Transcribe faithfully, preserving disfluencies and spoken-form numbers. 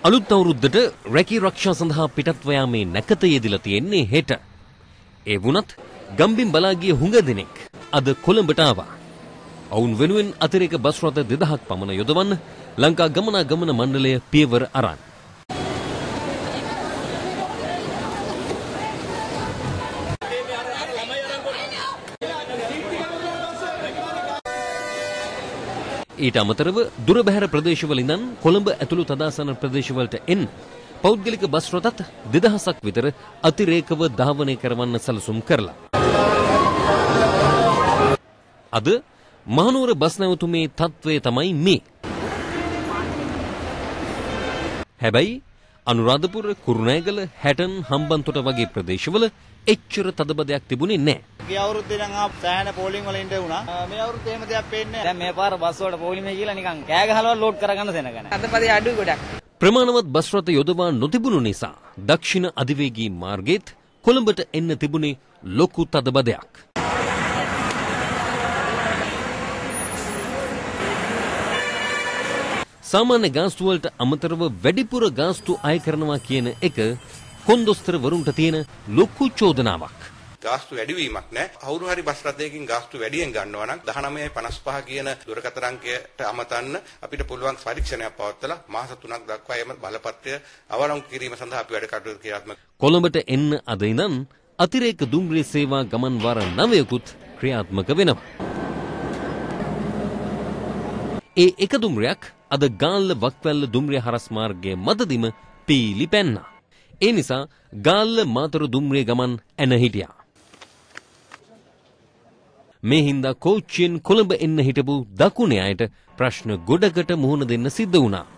අලුත් අවුරුද්දට රැකී රක්ෂා සඳහා පිටත්ව යාමේ නැකත යෙදලා තියෙන්නේ හෙට. ඒ වුණත් ගම්බිම් බලා ගිය හුඟ දෙනෙක් අද කොළඹට ආවා. ඔවුන් වෙනුවෙන් අතිරේක බස් රථ දෙදහසක් පමණ යොදවන්න ලංකා ගමනාගමන මණ්ඩලය පියවර අරන්. ඊට අමතරව දුර බැහැර ප්‍රදේශවල ඉඳන් කොළඹ ඇතුළු තදාසන ප්‍රදේශවලට එන් පෞද්ගලික බස් රථත් දෙදහසක් විතර අතිරේකව ධාවනය කරවන්න සැලසුම් කරලා. අද මහනුවර බස් නැවතුමේ තත්ත්වය තමයි මේ. හැබැයි අනුරාධපුර, කුරුණෑගල, හැටන්, හම්බන්තොට වගේ ප්‍රදේශවල එච්චර තදබදයක් තිබුණේ නැහැ. ගිය අවුරුද්දේ නම් ආ සෑහෙන පෝලිං වල ඉඳ වුණා. මේ අවුරුද්දේ එහෙම දෙයක් පේන්නේ නැහැ. දැන් මේ පාර බස් වලට පෝලිමේ කියලා නිකන් කෑ ගහලා ලෝඩ් කරගන්න තැනක නැහැ. අදපදේ අඩු ගොඩක්. ප්‍රමාණවත් බස් රථ යොදවා නොතිබුණු නිසා දක්ෂිණ අධිවේගී මාර්ගයේත් කොළඹට එන්න තිබුණේ ලොකු තදබදයක්. සාමාන්‍ය ගාස්තු වලට අමතරව වැඩිපුර ගාස්තු අය කරනවා කියන එක කොන්දොස්තරවරුන්ට තියෙන ලොකු චෝදනාවක්. ගාස්තු වැඩිවීමක් නැහැ. කවුරු හරි බස් රථයකින් ගාස්තු වැඩියෙන් ගන්නවා නම් දහනවය පනස් පහ කියන දුරකථන අංකයට අමතන්න අපිට පුළුවන් පරීක්ෂණයක් පවත්වලා මාස තුනක් දක්වා එම බලපත්‍රය අවලංගු කිරීම සඳහා අපි වැඩ කටයුතු ක්‍රියාත්මක. කොළඹට එන්න අද ඉඳන් අතිරේක දුම්රිය සේවා ගමන් වාර නවයකුත් ක්‍රියාත්මක වෙනවා. ඒ එක දුම්රියක් අද ගාල්ල වක්වැල්ල දුම්රිය හරස් මාර්ගයේ මැදදීම පීලි පැන්නා. ඒ නිසා ගාල්ල මාතර දුම්රිය ගමන් එන හිටියා. මේ හින්දා කෝච්චියෙන් කොළඹ එන්න හිටපු දකුණේ අයට ප්‍රශ්න ගොඩකට මුහුණ දෙන්න සිද්ධ වුණා.